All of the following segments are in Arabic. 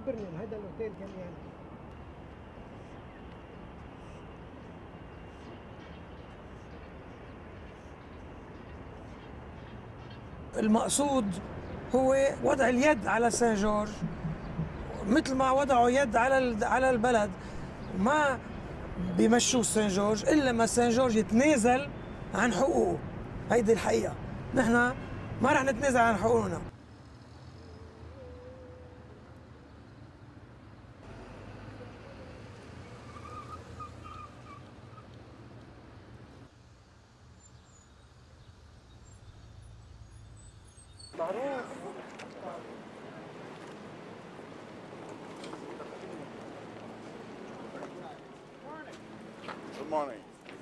خبرني هذا الاوتيل كان يعني. المقصود هو وضع اليد على سان جورج مثل ما وضعوا يد على البلد، ما بيمشوا سان جورج الا ما سان جورج يتنازل عن حقوقه. هيدي الحقيقه، نحن ما رح نتنازل عن حقوقنا. معروف. Good morning.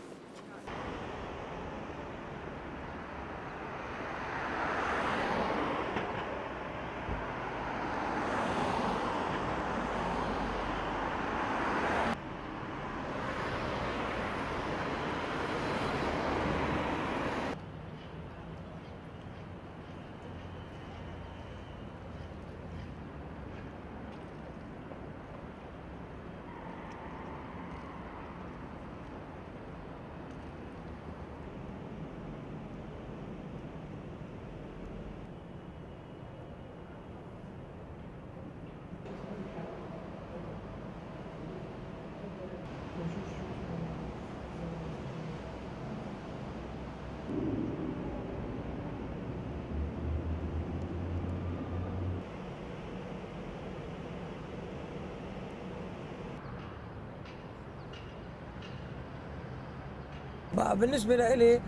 بالنسبة لإلي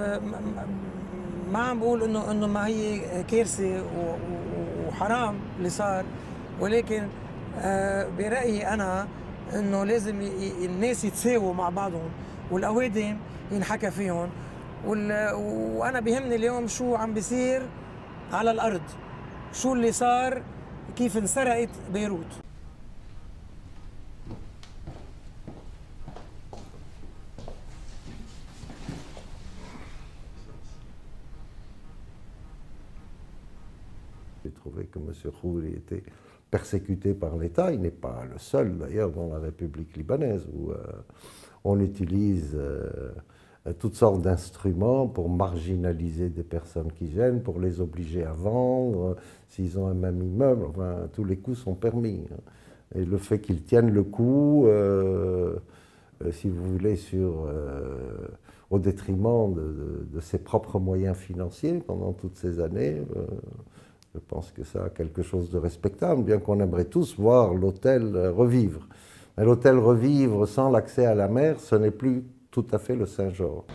ما عم بقول انه ما هي كارثة وحرام اللي صار، ولكن برأيي انا انه لازم الناس يتساووا مع بعضهم والاوادم ينحكى فيهم، وانا بيهمني اليوم شو عم بيصير على الارض، شو اللي صار، كيف انسرقت بيروت. J'ai trouvé que M. Khouri était persécuté par l'État. Il n'est pas le seul, d'ailleurs, dans la République libanaise, où on utilise toutes sortes d'instruments pour marginaliser des personnes qui gênent, pour les obliger à vendre, s'ils ont un même immeuble. Enfin, tous les coups sont permis. Et le fait qu'ils tiennent le coup, si vous voulez, au détriment de ses propres moyens financiers pendant toutes ces années, je pense que ça a quelque chose de respectable, bien qu'on aimerait tous voir l'hôtel revivre. Mais l'hôtel revivre sans l'accès à la mer, ce n'est plus tout à fait le Saint-Georges.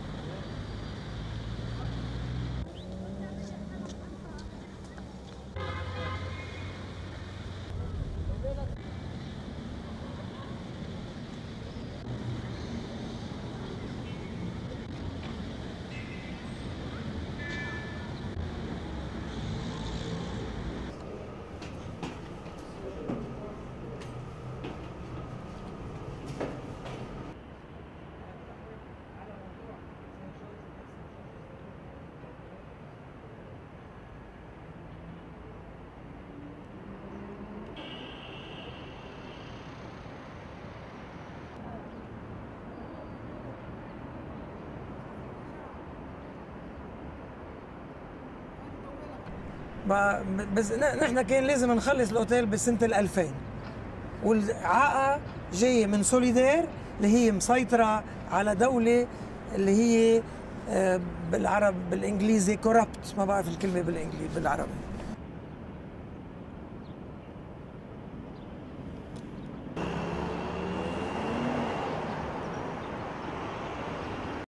بس نحن كان لازم نخلص الاوتيل بسنه 2000، والعاقه جايه من سوليدير اللي هي مسيطره على دوله اللي هي بالعرب بالانجليزي كوربت، ما بعرف الكلمه بالانجليزي بالعربي.